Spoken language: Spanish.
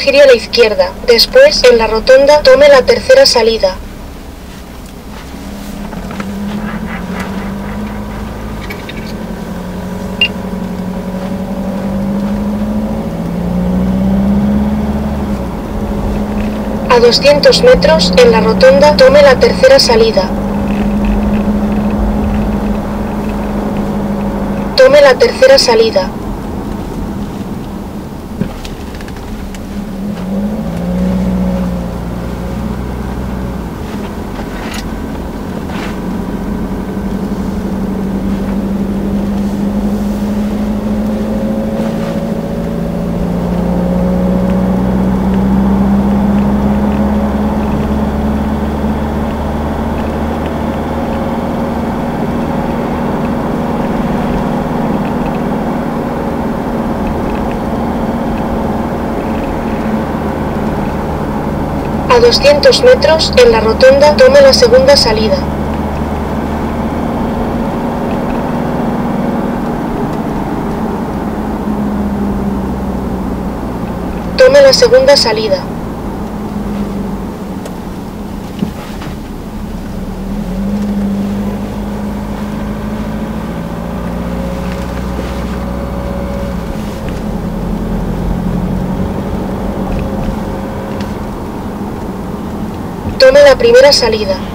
gire a la izquierda. Después, en la rotonda, tome la tercera salida. A 200 metros, en la rotonda, tome la tercera salida. Tome la tercera salida. A 200 metros, en la rotonda, tome la segunda salida. Tome la segunda salida. Tome la primera salida.